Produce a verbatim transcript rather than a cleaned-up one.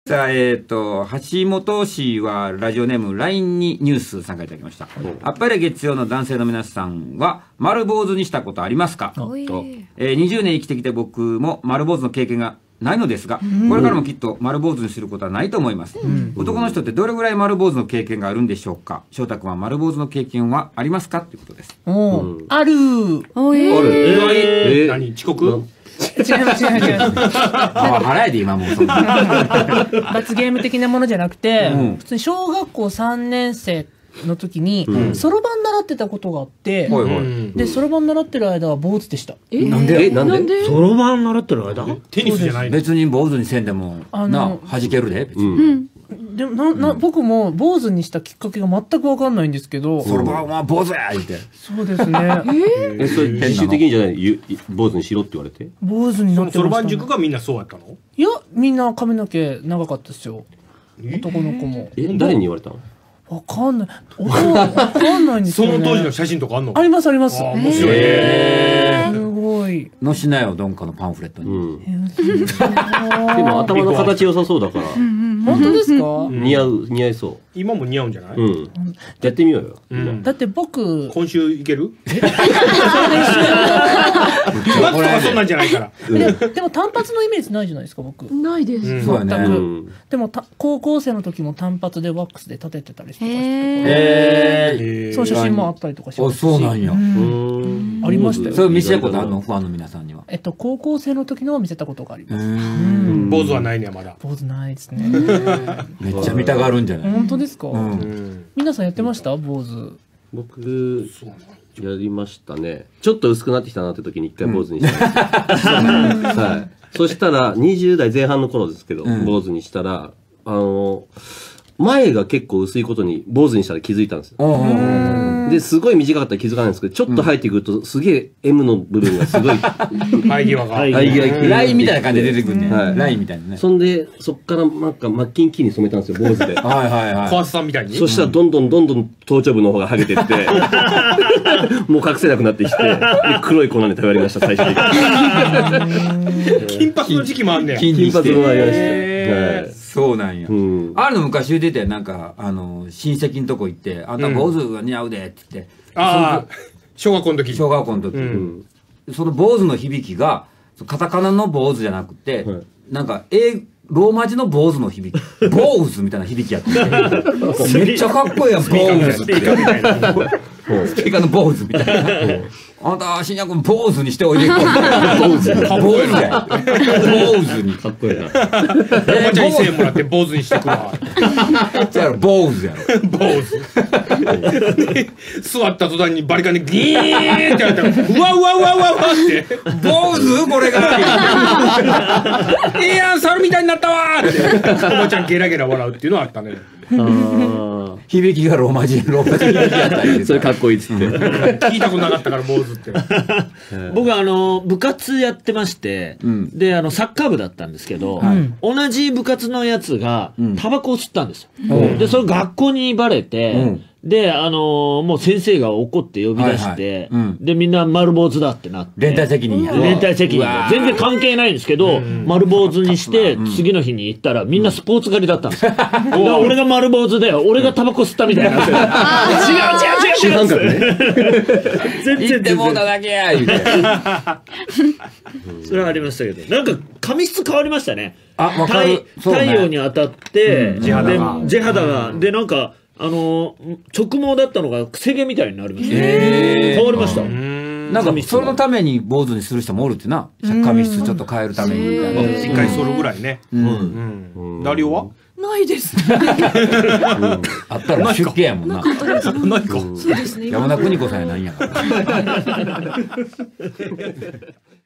さあ、えっと、橋本氏はラジオネーム ライン にニュース参加いただきました。あっぱれ月曜の男性の皆さんは丸坊主にしたことありますかと、えー、にじゅうねん生きてきて僕も丸坊主の経験がないのですが、これからもきっと丸坊主にすることはないと思います。うん、男の人ってどれぐらい丸坊主の経験があるんでしょうか。翔太君は丸坊主の経験はありますかということです。 おー、うん、あるー。 おえー、 ある。 えー、何遅刻？ 違います違います違います。 あ、払えで今もうそんな。 罰ゲーム的なものじゃなくて、うん、普通に小学校さんねん生の時にそろばん習ってたことがあって、うん、でそろばん習ってる間は坊主でした。 えなんで？なんで？ そろばん習ってる間？ テニスじゃないの？ 別に坊主にせんでもな弾けるで別に。うんでもなな、うん、僕も坊主にしたきっかけが全く分かんないんですけど、 そろばんは坊主や言って。 そうですね。 ええ、それ自主的にじゃない、坊主にしろって言われて？ 坊主になってましたね。 そろばん塾がみんなそうやったの？ いや、みんな髪の毛長かったですよ。男の子も。 え、誰に言われたの？ わかんない。わかんないんですよね。 その当時の写真とかあんの？ ありますあります。 あ、面白いね。 すごい。 のしなよどんかのパンフレットに。 でも頭の形良さそうだから。 本当ですか？ 似合う、似合いそう。今も似合うんじゃない？うん。やってみようよ。 だって僕今週いける？え？そうです。とかそんなんじゃないから。 でも単発のイメージないじゃないですか僕。 ないです。 そうだね。 でも高校生の時も単発でワックスで立ててたりしてました。 へえ。 その写真もあったりとかします。あ、そうなんや。 ありましたよ。 それ見せたことあるの？ファンの皆さんには。 えっと高校生の時のを見せたことがあります。 坊主はないねまだ。 坊主ないですね。 めっちゃ見たがるんじゃない？ 本当ですか？皆さんやってました坊主？ 僕やりましたね。ちょっと薄くなってきたなって時に一回坊主にした。はい。そしたらにじゅう代前半の頃ですけど、坊主にしたらあの前が結構薄いことに坊主にしたら気づいたんですよ。ですごい短かったら気づかないんですけど、ちょっと入ってくるとすげえ エム の部分がすごい生え際が生え際がラインみたいな感じで出てくるね。ラインみたいなね。 そんでそっからなんかマッキンキーに染めたんですよ坊主で。はいはいはい。小橋さんみたいに。そしたらどんどんどんどん頭頂部の方が剥げてってもう隠せなくなってきて黒い粉で食べりました最初に。金髪の時期もあんねん。金髪もありました。 そうなんや。あるの昔言っててなんかあの親戚のとこ行ってあんた坊主が似合うでって言って。 ああ。小学校の時。 小学校の時。その坊主の響きがカタカナの坊主じゃなくてなんか英ローマ字の坊主の響き、坊主みたいな響きやっててめっちゃかっこいいやん坊主スピーカーみたいなスピーカーの坊主みたいな。あんた新薬坊主にしておいで坊主坊主や坊主にかっこいいな。おばちゃんにせんえんもらって坊主にしてくわ。じゃあ坊主やろ坊主。座った途端にバリカンでギーンってやったらうわうわうわうわうわって坊主これがええやん猿みたいになったわーっておばちゃんゲラゲラ笑うっていうのはあったね。 響きがローマ字ローマ字響きやったりそれかっこいいっつって聞いたことなかったから坊主って僕はあの部活やってまして、うん、であのサッカー部だったんですけど、はい、同じ部活のやつがタバコを吸ったんですよ、うん、でそれ学校にバレて、うんで、あのー、もう先生が怒って呼び出して、はいはいうん、で、みんな丸坊主だってなって。 連帯責任や。 連帯責任で。全然関係ないんですけど、丸坊主にして、次の日に行ったら、みんなスポーツ狩りだったんですよ。俺が丸坊主で、俺がタバコ吸ったみたいな。違う違う違う主犯格ね。 全然。言ってもうただけや、言うて。 それはありましたけど。なんか、髪質変わりましたね。 あ、わかる。 太陽に当たって、地肌が。地肌が。で、なんか、あの直毛だったのがくせ毛みたいになりました。変わりました。 なんかそれのために坊主にする人もおるってな。髪質ちょっと変えるためにみたいな。 しっかり剃るぐらいね。ダリオは？ ないです。 あったら出家やもんな。 ないか。 そうですね。 山田邦子さんやないんやから。